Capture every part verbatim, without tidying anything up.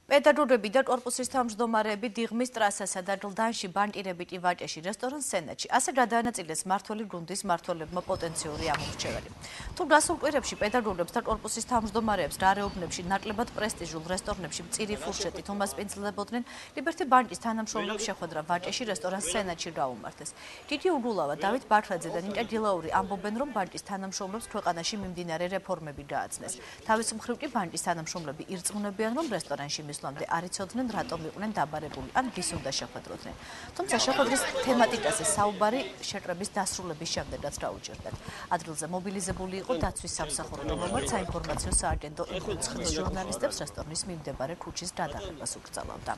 პედაგოგები და კორპუსის თავმჯდომარეები დიღმის ტრასასა და გლდანში ბანკირებით ივაჭეში რესტორან სენატში. ასე გადაანაწილეს მმართველი გუნდის მმართველებმა პოტენციური ამორჩეველი. თუ გასულ კვირებში პედაგოგებს და კორპუსის თავმჯდომარეებს გარეუბნებში ნაკლებად პრესტიჟულ რესტორნებში მწირი ფურშეტით უმასპინძლებოდნენ, ლიბერტი ბანკის თანამშრომლებს შეხვედრა ვაჭეში რესტორან სენატში გაუმართეს. დიდი უგულავა დავით ბაქრაძე და ნიკა გილაური ამბობენ, რომ ბანკის თანამშრომლებს ქვეყანაში მიმდინარე რეფორმები გააცნეს. თავის მხრივ კი ბანკის თანამშრომლები ირწმუნებიან, რომ რესტორანში მისვლამდე არ იცოდნენ, რატომ იყვნენ დაბარებული ან ვის უნდა შეხვედროდნენ. თუმცა შეხვედრის თემატიკაზე საუბარი შეკრების დასრულების შემდეგაც გაუჭირდათ. ადგილზე მობილიზებული იყო დაცვის სამსახური, რომელმაც საინფორმაციო სააგენტო ეკუთვნის ჟურნალისტებს რესტორნის მიმდებარე ქუჩის გადაღებას უკრძალავდა.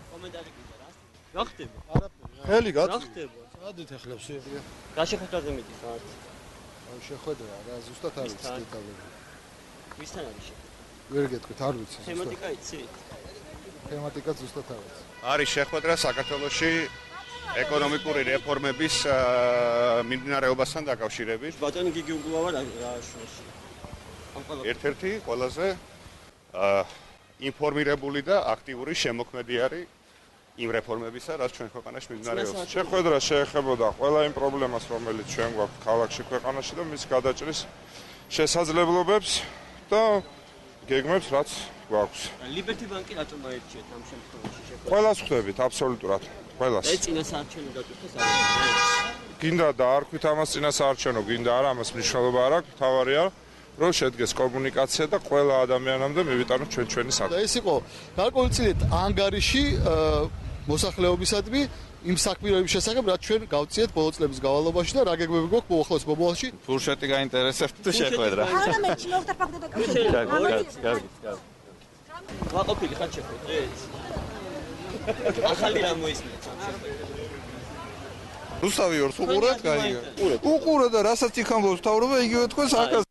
ხელი გახდება. სადით ახლა შეგვიძლია. გაშეხვედრაზე მიდის ხარ? აი შეხვედრა რა, ზუსტად არ ვიცი დეტალები. ვისთან არის შეხვედრა? ვერ გეტყვით, არ ვიცი. თემატიკა იცი? თემატიკა ზუსტად არ ვიცი. არის შეხვედრა საქართველოში ეკონომიკური რეფორმების მიმდინარეობასთან დაკავშირებით. ბატონი გიგი უგულავა რა შუაში? ერთ-ერთი ყველაზე ინფორმირებული და აქტიური შემოქმედი არის იმ რეფორმებისა, რაც ჩვენ ქვეყანაში მიმდინარეობს. შეხვედრა შეეხებოდა ყველა იმ პრობლემას, რომელიც ჩვენ გვაქვს ქალაქში, ქვეყანაში და მის გადაჭრის შესაძლებლობებს და გეგმებს, რაც გვაქვს. ლიბერტი ბანკი რატომ აირჩიეთ ამ შემთხვევაში შეხვედრა? ყველას ხვდებით, აბსოლუტურად. ყველას. ეს წინასაარჩევნო დატვირთეს არის. გინდა და არ ქვით ამას წინასაარჩევნო, გინდა არა, ამას მნიშვნელობა არ აქვს, თავარია რომ შედგეს კომუნიკაცია და ყველა ადამიანამდე მივიტანოთ ჩვენ ჩვენი საქმე. და ეს იყო გარკვეულწილად ანგარიში მოსახლეობისადმი იმ საქმიანობის შესახებ, რაც ჩვენ გავწიეთ ბოლო წლების გავალობაში და რა გეგმები გვაქვს მოახლოს მომავალში. ფურშეტი გაინტერესებთ თუ შეხვედრა? პარლამენტში მოხდა კავშირი. გარგით, გარგით, გარგით. ვაყოფილი ხარ შეხვედრეს? ახალი რა მოისმენთ ამ შეხვედრაზე? რუსთავი ორს უყურეთ, გაიგე. უყურე და რასაც იქ ამბობს თავრობა, იგივე თქვენს აკას